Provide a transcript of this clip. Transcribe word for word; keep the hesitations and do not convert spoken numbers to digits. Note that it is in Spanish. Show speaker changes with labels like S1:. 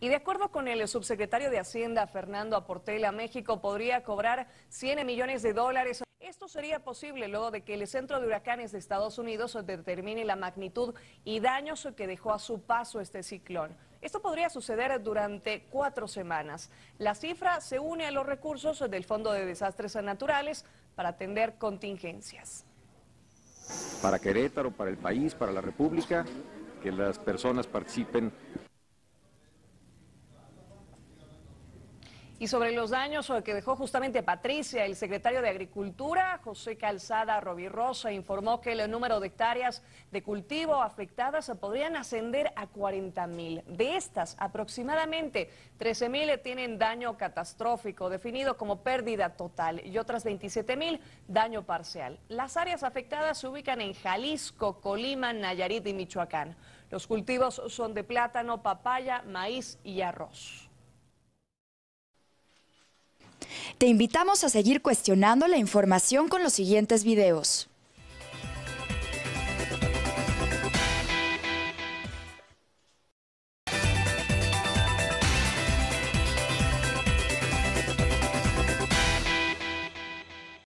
S1: Y de acuerdo con el subsecretario de Hacienda, Fernando Aportela, México podría cobrar cien millones de dólares. Esto sería posible luego de que el Centro de Huracanes de Estados Unidos determine la magnitud y daños que dejó a su paso este ciclón. Esto podría suceder durante cuatro semanas. La cifra se une a los recursos del Fondo de Desastres Naturales para atender contingencias.
S2: Para Querétaro, para el país, para la República, que las personas participen.
S1: Y sobre los daños que dejó justamente Patricia, el secretario de Agricultura, José Calzada Rovirrosa, informó que el número de hectáreas de cultivo afectadas podrían ascender a cuarenta mil. De estas, aproximadamente trece mil tienen daño catastrófico, definido como pérdida total, y otras veintisiete mil daño parcial. Las áreas afectadas se ubican en Jalisco, Colima, Nayarit y Michoacán. Los cultivos son de plátano, papaya, maíz y arroz.
S3: Te invitamos a seguir cuestionando la información con los siguientes videos.